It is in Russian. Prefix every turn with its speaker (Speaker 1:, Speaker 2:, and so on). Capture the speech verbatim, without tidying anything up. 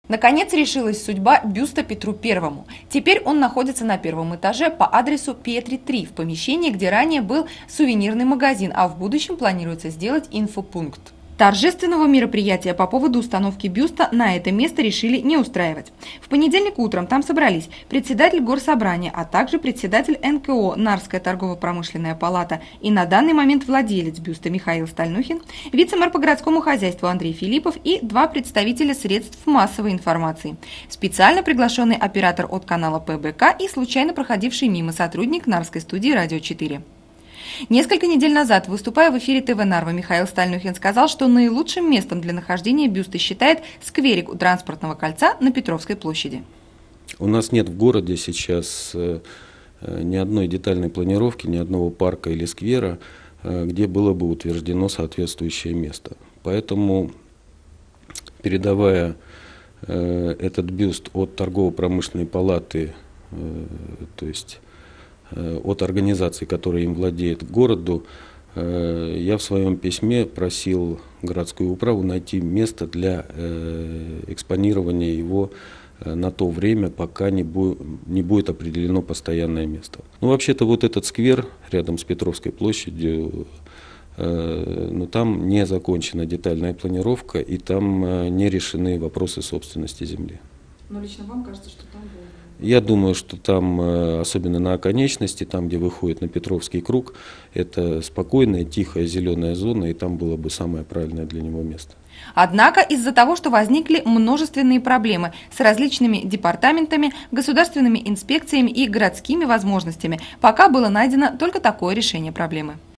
Speaker 1: Наконец решилась судьба бюста Петру Первому. Теперь он находится на первом этаже по адресу Петри три, в помещении, где ранее был сувенирный магазин, а в будущем планируется сделать инфопункт. Торжественного мероприятия по поводу установки бюста на это место решили не устраивать. В понедельник утром там собрались председатель Горсобрания, а также председатель эн ка о «Нарская торгово-промышленная палата» и на данный момент владелец бюста Михаил Стальнухин, вице-мэр по городскому хозяйству Андрей Филиппов и два представителя средств массовой информации, специально приглашенный оператор от канала пэ бэ ка и случайно проходивший мимо сотрудник Нарской студии «Радио четыре». Несколько недель назад, выступая в эфире тэ вэ Нарва, Михаил Стальнухин сказал, что наилучшим местом для нахождения бюста считает скверик у Транспортного кольца на Петровской площади.
Speaker 2: У нас нет в городе сейчас ни одной детальной планировки, ни одного парка или сквера, где было бы утверждено соответствующее место. Поэтому, передавая этот бюст от торгово-промышленной палаты, то есть от организации, которая им владеет, к городу, я в своем письме просил городскую управу найти место для экспонирования его на то время, пока не будет, не будет определено постоянное место. Ну, вообще-то вот этот сквер рядом с Петровской площадью, но там не закончена детальная планировка, и там не решены вопросы собственности земли.
Speaker 1: Но лично вам кажется, что там было?
Speaker 2: Я думаю, что там, особенно на оконечности, там, где выходит на Петровский круг, это спокойная, тихая, зеленая зона, и там было бы самое правильное для него место.
Speaker 1: Однако из-за того, что возникли множественные проблемы с различными департаментами, государственными инспекциями и городскими возможностями, пока было найдено только такое решение проблемы.